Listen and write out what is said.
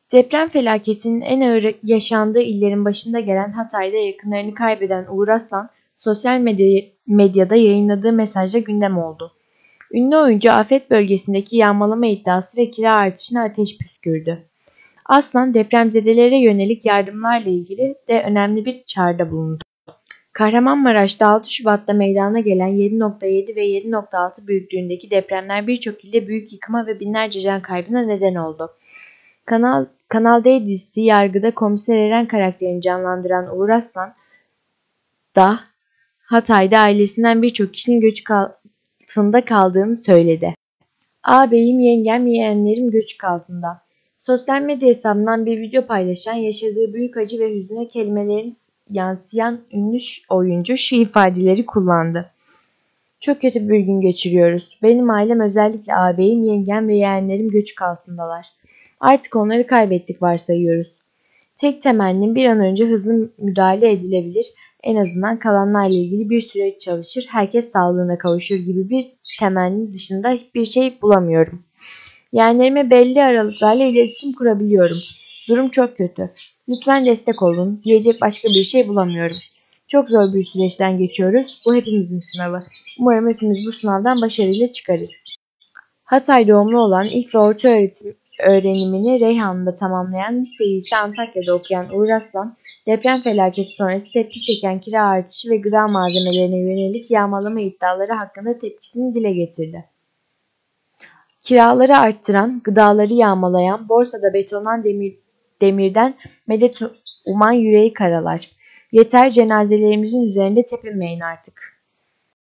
Deprem felaketinin en ağır yaşandığı illerin başında gelen Hatay'da yakınlarını kaybeden Uğur Aslan, sosyal medyada yayınladığı mesajla gündem oldu. Ünlü oyuncu afet bölgesindeki yağmalama iddiası ve kira artışına ateş püskürdü. Aslan, depremzedelere yönelik yardımlarla ilgili de önemli bir çağrıda bulundu. Kahramanmaraş'ta 6 Şubat'ta meydana gelen 7.7 ve 7.6 büyüklüğündeki depremler birçok ilde büyük yıkıma ve binlerce can kaybına neden oldu. Kanal D dizisi Yargı'da Komiser Eren karakterini canlandıran Uğur Aslan da Hatay'da ailesinden birçok kişinin göçük altında kaldığını söyledi. Ağabeyim, yengem, yeğenlerim göçük altında. Sosyal medya hesabından bir video paylaşan, yaşadığı büyük acı ve hüzüne kelimelerini yansıyan ünlü oyuncu şu ifadeleri kullandı. Çok kötü bir gün geçiriyoruz. Benim ailem, özellikle ağabeyim, yengem ve yeğenlerim göçük altındalar. Artık onları kaybettik varsayıyoruz. Tek temennim bir an önce hızlı müdahale edilebilir, en azından kalanlarla ilgili bir süreç çalışır, herkes sağlığına kavuşur gibi bir temenni dışında hiçbir şey bulamıyorum. Yeğenlerime belli aralıklarla iletişim kurabiliyorum. Durum çok kötü. Lütfen destek olun. Diyecek başka bir şey bulamıyorum. Çok zor bir süreçten geçiyoruz. Bu hepimizin sınavı. Umarım hepimiz bu sınavdan başarıyla çıkarız. Hatay doğumlu olan ilk ve orta öğrenimini Reyhanlı'da tamamlayan, liseyi ise Antakya'da okuyan Uğur Aslan, deprem felaketi sonrası tepki çeken kira artışı ve gıda malzemelerine yönelik yağmalama iddiaları hakkında tepkisini dile getirdi. Kiraları arttıran, gıdaları yağmalayan, borsada betondan demirden medet uman yüreği karalar. Yeter, cenazelerimizin üzerinde tepinmeyin artık.